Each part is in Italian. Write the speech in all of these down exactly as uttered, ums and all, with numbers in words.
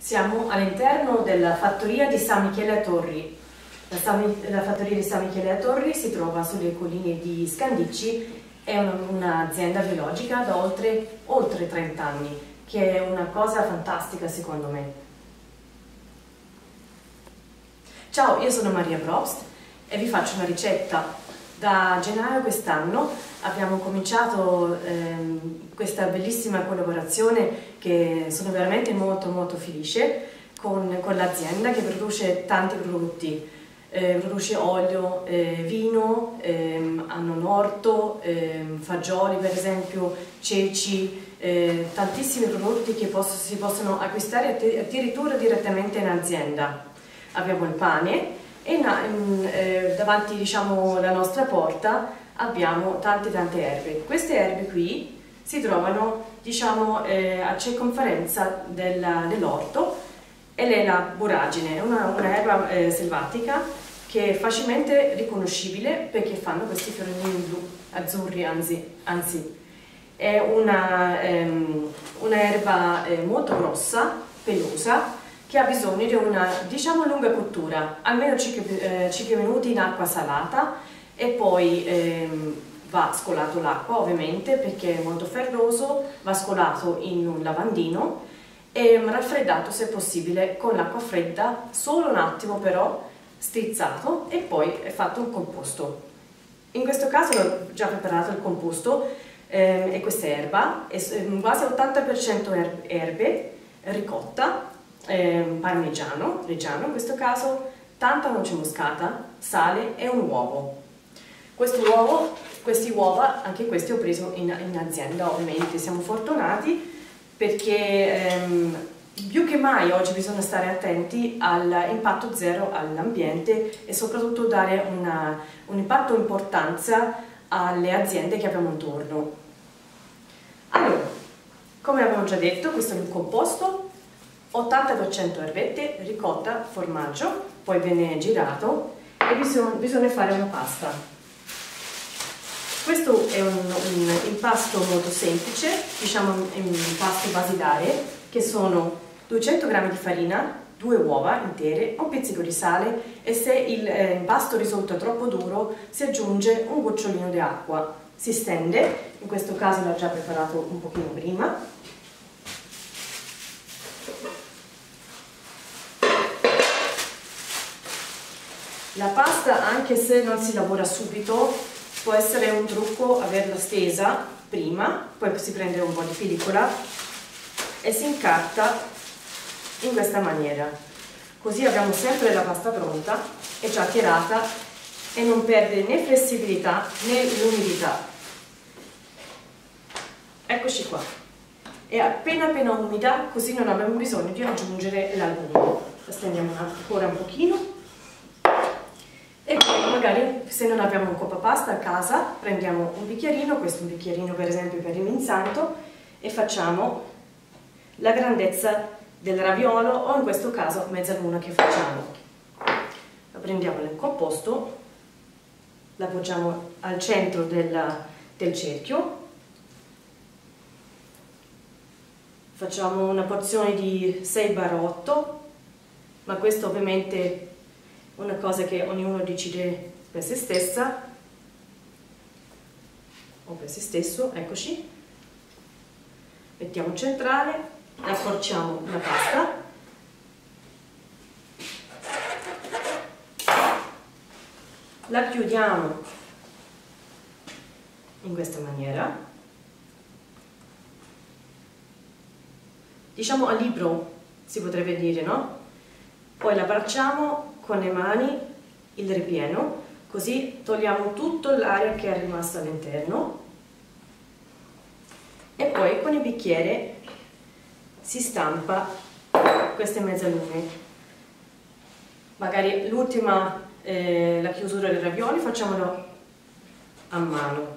Siamo all'interno della fattoria di San Michele a Torri. La, San, la fattoria di San Michele a Torri si trova sulle colline di Scandicci, è un'azienda biologica da oltre, oltre trenta anni, che è una cosa fantastica secondo me. Ciao, io sono Maria Probst e vi faccio una ricetta. Da gennaio quest'anno abbiamo cominciato ehm, questa bellissima collaborazione che sono veramente molto molto felice con, con l'azienda che produce tanti prodotti. Eh, produce olio, eh, vino, ehm, hanno un orto, ehm, fagioli per esempio, ceci, eh, tantissimi prodotti che posso, si possono acquistare addirittura direttamente in azienda. Abbiamo il pane e na, in, eh, davanti, diciamo, alla nostra porta abbiamo tante tante erbe. Queste erbe qui si trovano, diciamo, eh, a circonferenza dell'orto ed è la boragine, è una, una erba eh, selvatica che è facilmente riconoscibile perché fanno questi fiorellini blu, azzurri anzi, anzi. È una, ehm, un'erba eh, molto grossa, pelosa, che ha bisogno di una, diciamo, lunga cottura, almeno cinque minuti in acqua salata e poi ehm, va scolato l'acqua ovviamente perché è molto ferroso, va scolato in un lavandino e raffreddato se possibile con l'acqua fredda, solo un attimo però, strizzato e poi è fatto un composto. In questo caso ho già preparato il composto ehm, e questa erba, è quasi ottanta per cento erbe, ricotta, ehm, parmigiano, reggiano in questo caso, tanta noce moscata, sale e un uovo. Questo uovo, questi uova, anche questi ho preso in, in azienda ovviamente, siamo fortunati perché ehm, più che mai oggi bisogna stare attenti all'impatto zero all'ambiente e soprattutto dare una, un impatto importanza alle aziende che abbiamo intorno. Allora, come abbiamo già detto, questo è un composto, ottanta per cento erbette, ricotta, formaggio, poi viene girato e bisogna, bisogna fare una pasta. Questo è un, un impasto molto semplice, diciamo un impasto basilare, che sono duecento grammi di farina, due uova intere, un pizzico di sale e se il eh, impasto risulta troppo duro si aggiunge un gocciolino di acqua. Si stende, in questo caso l'ho già preparato un pochino prima. La pasta, anche se non si lavora subito, può essere un trucco averla stesa prima, poi si prende un po' di pellicola e si incarta in questa maniera, così abbiamo sempre la pasta pronta e già tirata e non perde né flessibilità né l'umidità. Eccoci qua, è appena appena umida, così non abbiamo bisogno di aggiungere l'albume. La stendiamo ancora un pochino e poi magari se non abbiamo un coppa pasta a casa prendiamo un bicchierino, questo è un bicchierino per esempio per il minzanto, e facciamo la grandezza del raviolo o in questo caso mezzaluna che facciamo. La prendiamo nel composto, la appoggiamo al centro della, del cerchio, facciamo una porzione di sei otto, ma questo ovviamente è una cosa che ognuno decide per se stessa o per se stesso. Eccoci, mettiamo centrale, accorciamo la pasta, la chiudiamo in questa maniera, diciamo a libro si potrebbe dire, no? Poi la abbracciamo con le mani il ripieno, così togliamo tutta l'aria che è rimasta all'interno e poi con il bicchiere si stampa queste mezzalune. Magari l'ultima, eh, la chiusura dei ravioli, facciamolo a mano.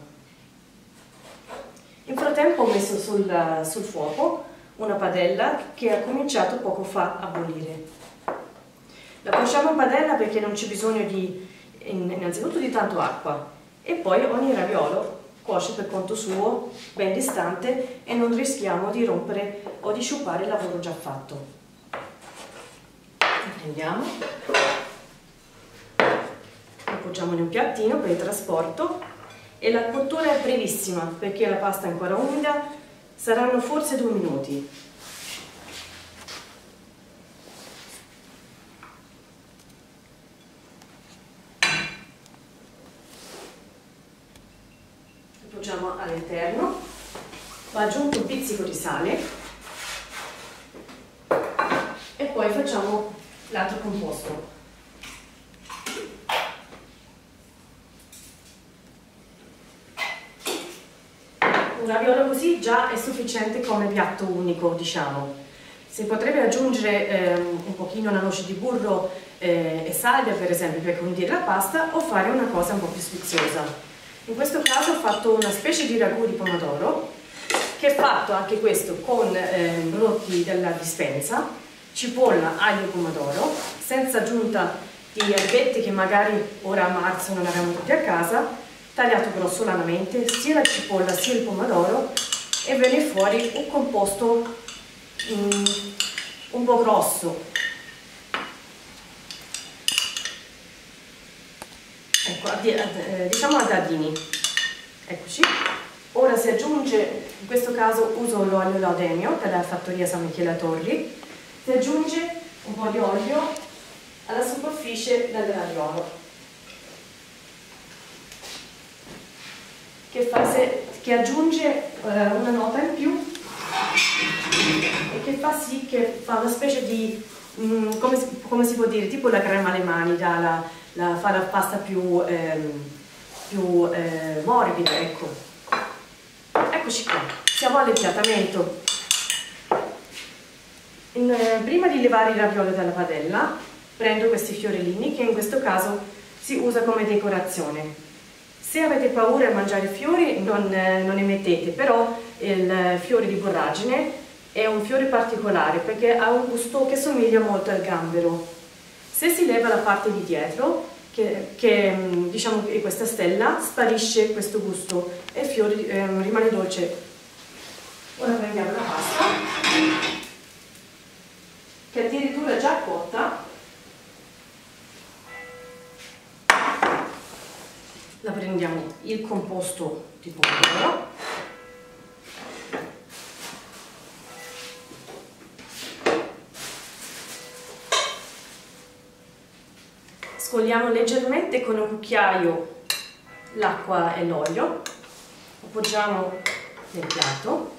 In frattempo ho messo sul, sul fuoco una padella che ha cominciato poco fa a bollire. La cuociamo in padella perché non c'è bisogno di, innanzitutto di tanto acqua e poi ogni raviolo cuoce per conto suo, ben distante, e non rischiamo di rompere o di sciupare il lavoro già fatto. prendiamo, lo appoggiamo in un piattino per il trasporto e la cottura è brevissima perché la pasta è ancora umida, saranno forse due minuti. Appoggiamo all'interno, va aggiunto un pizzico di sale e poi facciamo l'altro composto. Un raviolo così già è sufficiente come piatto unico, diciamo. Si potrebbe aggiungere eh, un pochino una noce di burro eh, e salvia, per esempio, per condire la pasta, o fare una cosa un po' più sfiziosa. In questo caso ho fatto una specie di ragù di pomodoro, che è fatto anche questo con eh, prodotti della dispensa, cipolla, aglio e pomodoro, senza aggiunta di erbetti che magari ora a marzo non abbiamo tutti a casa, tagliato grossolanamente, sia la cipolla sia il pomodoro, e viene fuori un composto mm, un po' grosso. Ecco, diciamo a dadini. Eccoci. Ora si aggiunge, in questo caso uso l'olio Laudemio della fattoria San Michele a Torri, si aggiunge un po' di olio alla superficie del raviolo, che, fa se, che aggiunge eh, una nota in più e che fa sì che fa una specie di, mh, come, si, come si può dire, tipo la crema alle mani, da la, la, fa la pasta più, ehm, più eh, morbida, ecco. Eccoci qua, siamo all'impiattamento. In, eh, prima di levare il raviolo dalla padella, prendo questi fiorellini che in questo caso si usa come decorazione. Se avete paura di mangiare fiori non, eh, non ne mettete, però il fiore di borragine è un fiore particolare perché ha un gusto che somiglia molto al gambero. Se si leva la parte di dietro, che, che diciamo che questa stella, sparisce questo gusto e il fiore eh, rimane dolce. Ora prendiamo la pasta, che addirittura è già cotta. La prendiamo il composto di pomodoro, scoliamo leggermente con un cucchiaio l'acqua e l'olio, appoggiamo nel piatto.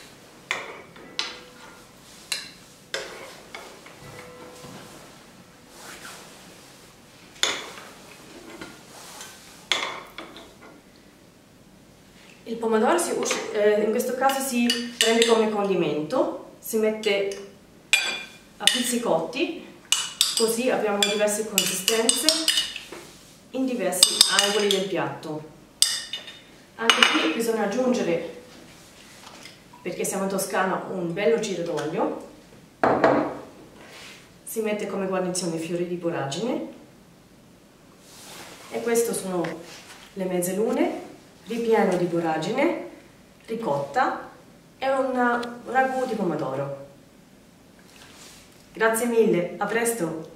Il pomodoro si, eh, in questo caso si prende come condimento, si mette a pizzicotti, così abbiamo diverse consistenze in diversi angoli del piatto. Anche qui bisogna aggiungere, perché siamo in Toscana, un bello giro d'olio. Si mette come guarnizione fiori di borragine e queste sono le mezzelune, ripieno di borragine, ricotta e un ragù di pomodoro. Grazie mille, a presto!